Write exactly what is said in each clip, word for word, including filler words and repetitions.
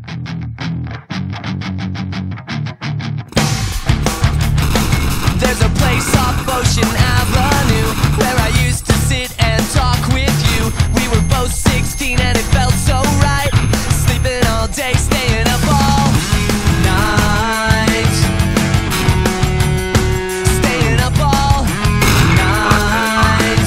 There's a place off Ocean Avenue where I used to sit and talk with you. We were both sixteen and it felt so right. Sleeping all day, staying up all night. Staying up all night.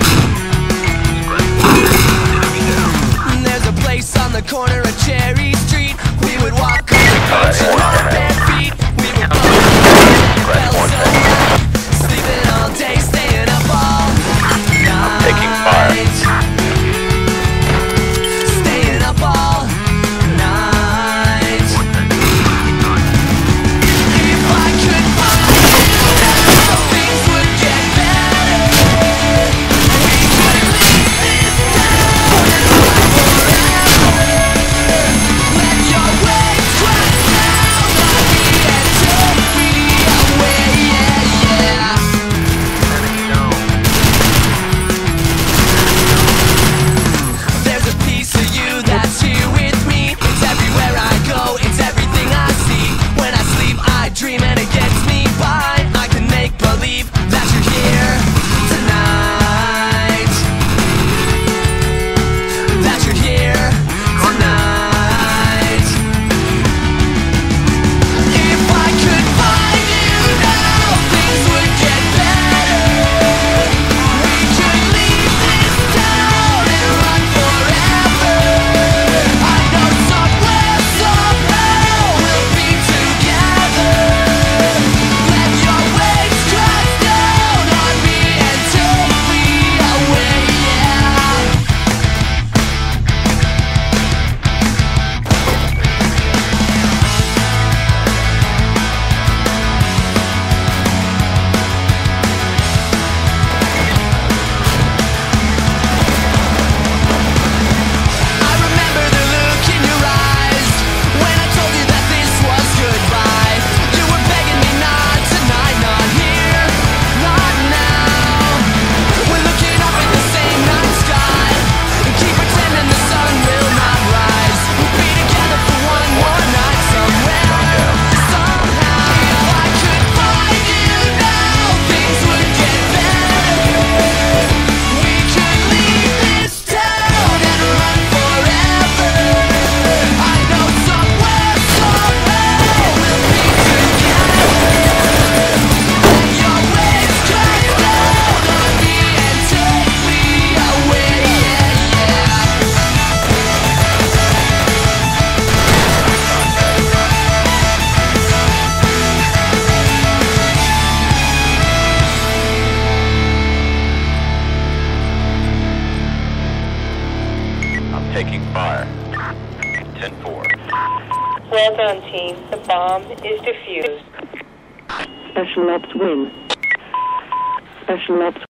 There's a place on the corner of Cherry Street. We would walk on the beach in our bare feet. We would both felt so right. Sleeping all day, staying up all night. Taking fire. Staying up all night. If I could find you, things would get better. We could leave this town and run forever. Let your waves crash down on me and take me away, yeah, yeah. There's a piece of you that's here with me. It's everywhere I go, it's everything I see. When I sleep, I dream and it gets me by. I can make believe that you're here tonight. That you're here tonight. If I could find you now, things would get better. We could leave this town and run forever. I know somewhere, somehow we'll be together. Let your waves crash down on me and take me away, yeah. I remember the look in your eyes when I told you that this was goodbye. You were begging me not tonight, not here, not now. We're looking up at the same night sky and keep pretending the sun will not rise. We'll be together for one more night somewhere, somehow. If I could find you now, things would get better. We could leave this town and run forever. I know somewhere, somehow we'll be together. Let your waves crash down on me and take me away, yeah, yeah. I'm taking fire. ten four. Well done, team. The bomb is defused. Special Ops win. Special Ops